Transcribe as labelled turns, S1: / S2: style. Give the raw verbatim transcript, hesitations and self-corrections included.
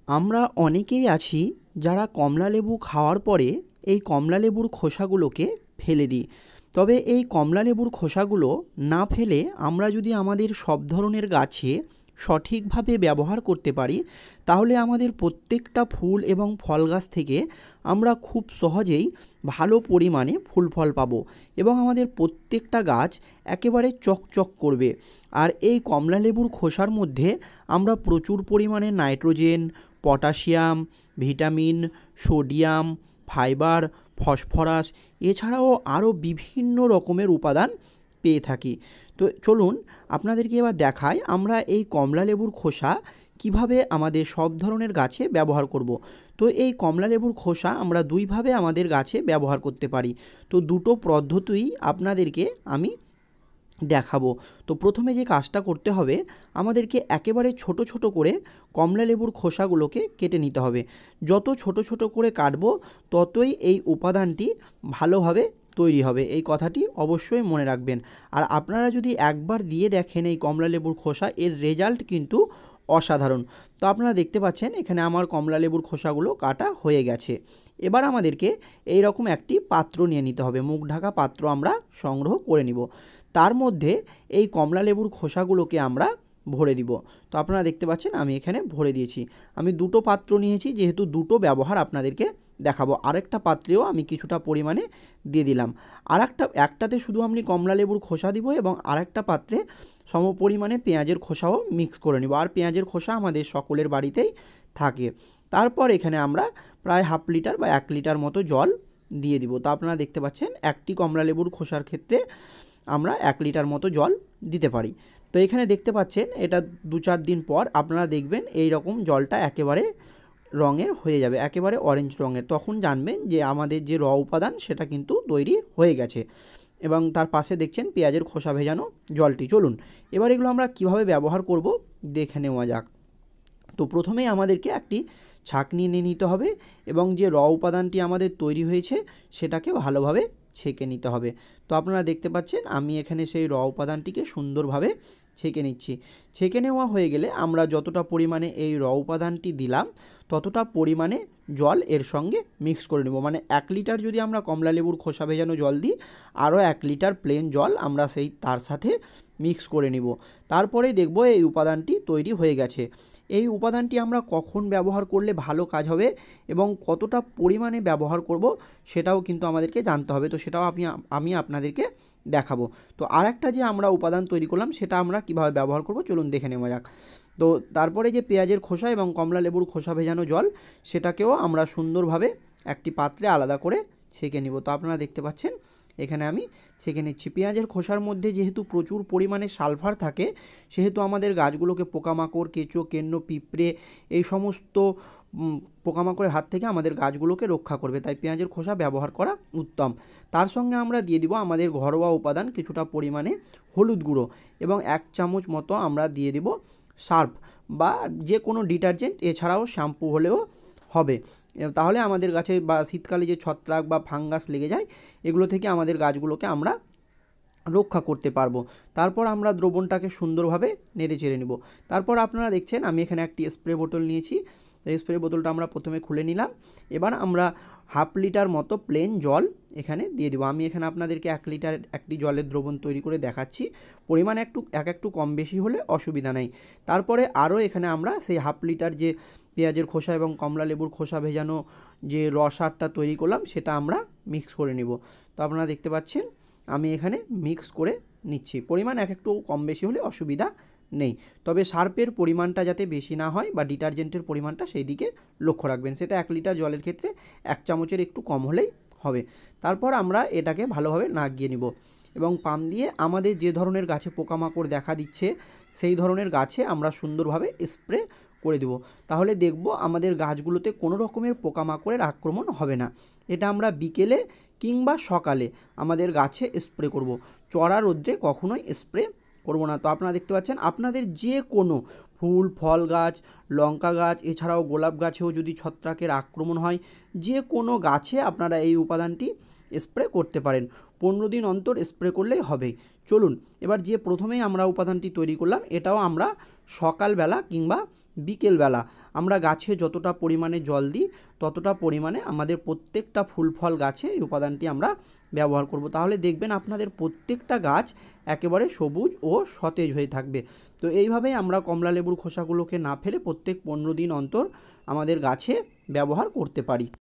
S1: আমরা অনেকেই আছি যারা কমলা লেবু খাওয়ার পরে এই কমলা লেবুর খোসাগুলোকে ফেলে দিই। তবে এই কমলা লেবুর খোসাগুলো না ফেলে আমরা যদি আমাদের সব ধরনের গাছে সঠিকভাবে ব্যবহার করতে পারি, তাহলে আমাদের প্রত্যেকটা ফুল এবং ফল গাছ থেকে আমরা খুব সহজেই ভালো পরিমাণে ফুল ফল পাবো এবং আমাদের প্রত্যেকটা গাছ একেবারে চকচক করবে। আর এই কমলা লেবুর খোসার মধ্যে আমরা প্রচুর পরিমাণে nitrogen, potassium, vitamin, sodium, fibre, phosphorus এছাড়াও আরও বিভিন্ন রকমের উপাদান পেয়ে থাকি। তো চলুন আপনাদেরকে এবার দেখাই আমরা এই কমলা লেবুর খোসা কিভাবে আমাদের সব ধরনের গাছে ব্যবহার করব। তো এই কমলা লেবুর খোসা আমরা দুইভাবে আমাদের গাছে ব্যবহার করতে পারি। তো দুটো পদ্ধতিই আপনাদেরকে আমি দেখাবো। তো প্রথমে যে কাজটা করতে হবে, আমাদেরকে একেবারে ছোট ছোট করে কমলা লেবুর খোসাগুলোকে কেটে নিতে হবে। যত ছোট ছোট করে কাটবো ততই এই উপাদানটি ভালোভাবে তৈরি হবে, এই কথাটি অবশ্যই মনে রাখবেন। আর আপনারা যদি একবার দিয়ে দেখেন এই কমলা লেবুর খোসা, এর রেজাল্ট কিন্তু অসাধারণ। তো আপনারা দেখতে পাচ্ছেন এখানে আমার কমলা লেবুর খোসাগুলো কাটা হয়ে গেছে। এবার আমাদেরকে এই রকম একটি পাত্র নিয়ে নিতে হবে, মুখ ঢাকা পাত্র আমরা সংগ্রহ করে নিব। তার মধ্যে এই কমলা লেবুর খোসাগুলোকে আমরা ভরে দিব। তো আপনারা দেখতে পাচ্ছেন আমি এখানে ভরে দিয়েছি। আমি দুটো পাত্র নিয়েছি, যেহেতু দুটো ব্যবহার আপনাদেরকে দেখাবো। আরেকটা পাত্রেও আমি কিছুটা পরিমাণে দিয়ে দিলাম। আর একটা একটাতে শুধু আমি কমলা লেবুর খোসা দিব এবং আরেকটা পাত্রে সম পরিমাণে পেঁয়াজের খোসাও মিক্স করে নিব। আর পেঁয়াজের খোসা আমাদের সকলের বাড়িতেই থাকে। তারপর এখানে আমরা প্রায় হাফ লিটার বা এক লিটার মতো জল দিয়ে দিব। তো আপনারা দেখতে পাচ্ছেন একটি কমলা লেবুর খোসার ক্ষেত্রে আমরা এক লিটার মতো জল দিতে পারি। তো এখানে দেখতে পাচ্ছেন এটা দু চার দিন পর আপনারা দেখবেন এই রকম জলটা একেবারে রঙের হয়ে যাবে, একেবারে অরেঞ্জ রঙের। তখন জানবেন যে আমাদের যে র উপাদান সেটা কিন্তু তৈরি হয়ে গেছে। এবং তার পাশে দেখছেন পেঁয়াজের খোসা ভেজানো জলটি। চলুন এবার এগুলো আমরা কিভাবে ব্যবহার করব দেখে নেওয়া যাক। তো প্রথমেই আমাদেরকে একটি ছাঁকনি নিয়ে নিতে হবে এবং যে র উপাদানটি আমাদের তৈরি হয়েছে সেটাকে ভালোভাবে ছেঁকে নিতে হবে। তো আপনারা দেখতে পাচ্ছেন আমি এখানে সেই র উপাদানটিকে সুন্দরভাবে ছেঁকে নিচ্ছি। ছেঁকে নেওয়া হয়ে গেলে আমরা যতটা পরিমাণে এই র উপাদানটি দিলাম ততটা পরিমাণে জল এর সঙ্গে মিক্স করে নেব। মানে এক লিটার যদি আমরা কমলা লেবুর খোসা ভেজানো জল দিই, আরও এক লিটার প্লেন জল আমরা সেই তার সাথে মিক্স করে নিব। তারপরেই দেখব এই উপাদানটি তৈরি হয়ে গেছে। এই উপাদানটি আমরা কখন ব্যবহার করলে ভালো কাজ হবে এবং কতটা পরিমাণে ব্যবহার করব সেটাও কিন্তু আমাদেরকে জানতে হবে। তো সেটাও আমি আমি আপনাদেরকে দেখাবো। তো আর একটা যে আমরা উপাদান তৈরি করলাম সেটা আমরা কিভাবে ব্যবহার করব চলুন দেখে নেওয়া যাক। তো তারপরে যে পেঁয়াজের খোসা এবং কমলা লেবুর খোসা ভেজানো জল সেটাকেও আমরা সুন্দরভাবে একটি পাত্রে আলাদা করে ছেঁকে নিব। তো আপনারা দেখতে পাচ্ছেন এখানে আমি ছেঁকে নিচ্ছি। পেঁয়াজের খোসার মধ্যে যেহেতু প্রচুর পরিমাণে সালফার থাকে, সেহেতু আমাদের গাছগুলোকে পোকামাকড়, কেঁচো, কেন্ন, পিঁপড়ে এই সমস্ত পোকামাকড়ের হাত থেকে আমাদের গাছগুলোকে রক্ষা করবে। তাই পেঁয়াজের খোসা ব্যবহার করা উত্তম। তার সঙ্গে আমরা দিয়ে দিব আমাদের ঘরোয়া উপাদান কিছুটা পরিমাণে হলুদ গুঁড়ো এবং এক চামচ মতো আমরা দিয়ে দিব সার্ফ বা যে কোনো ডিটারজেন্ট, এছাড়াও শ্যাম্পু হলেও হবে। তাহলে আমাদের গাছে বা শীতকালে যে ছত্রাক বা ফাঙ্গাস লেগে যায় এগুলো থেকে আমাদের গাছগুলোকে আমরা রক্ষা করতে পারবো। তারপর আমরা দ্রবণটাকে সুন্দরভাবে নেড়ে চেড়ে নেব। তারপর আপনারা দেখছেন আমি এখানে একটি স্প্রে বোতল নিয়েছি। এই স্প্রে বোতলটা আমরা প্রথমে খুলে নিলাম। এবার আমরা হাফ লিটার মতো প্লেন জল এখানে দিয়ে দেবো। আমি এখানে আপনাদেরকে এক লিটার একটি জলের দ্রবণ তৈরি করে দেখাচ্ছি। পরিমাণ একটু এক একটু কম বেশি হলে অসুবিধা নেই। তারপরে আরও এখানে আমরা সেই হাফ লিটার যে পেঁয়াজের খোসা এবং কমলা লেবুর খোসা ভেজানো যে রসারটা তৈরি করলাম সেটা আমরা মিক্স করে নেব। তো আপনারা দেখতে পাচ্ছেন আমি এখানে মিক্স করে নিচ্ছি। পরিমাণ এক একটু কম বেশি হলে অসুবিধা নেই। তবে সার্ফের পরিমাণটা যাতে বেশি না হয় বা ডিটারজেন্টের পরিমাণটা সেই দিকে লক্ষ্য রাখবেন। সেটা এক লিটার জলের ক্ষেত্রে এক চামচের একটু কম হলেই হবে। তারপর আমরা এটাকে ভালোভাবে নাগিয়ে নিব এবং পাম দিয়ে আমাদের যে ধরনের গাছে পোকামাকড় দেখা দিচ্ছে সেই ধরনের গাছে আমরা সুন্দরভাবে স্প্রে করে দেব। তাহলে দেখব আমাদের গাছগুলোতে কোনো রকমের পোকামাকড়ের আক্রমণ হবে না। এটা আমরা বিকেলে কিংবা সকালে আমাদের গাছে স্প্রে করব। চড়া রোদ্রে কখনোই স্প্রে করব না। তো আপনারা দেখতে পাচ্ছেন আপনাদের যে কোনো ফুল ফল গাছ, লঙ্কা গাছ, এছাড়াও গোলাপ গাছেও যদি ছত্রাকের আক্রমণ হয়, যে কোনো গাছে আপনারা এই উপাদানটি স্প্রে করতে পারেন। পনেরো দিন অন্তর স্প্রে করলেই হবে। চলুন এবার যে প্রথমেই আমরা উপাদানটি তৈরি করলাম এটাও আমরা সকালবেলা কিংবা বিকেলবেলা আমরা গাছে যতটা পরিমাণে জল দিই ততটা পরিমাণে আমাদের প্রত্যেকটা ফুল ফল গাছে এই উপাদানটি আমরা ব্যবহার করব। তাহলে দেখবেন আপনাদের প্রত্যেকটা গাছ একেবারে সবুজ ও সতেজ হয়ে থাকবে। তো এইভাবেই আমরা কমলা লেবুর খোসাগুলোকে না ফেলে প্রত্যেক পনেরো দিন অন্তর আমাদের গাছে ব্যবহার করতে পারি।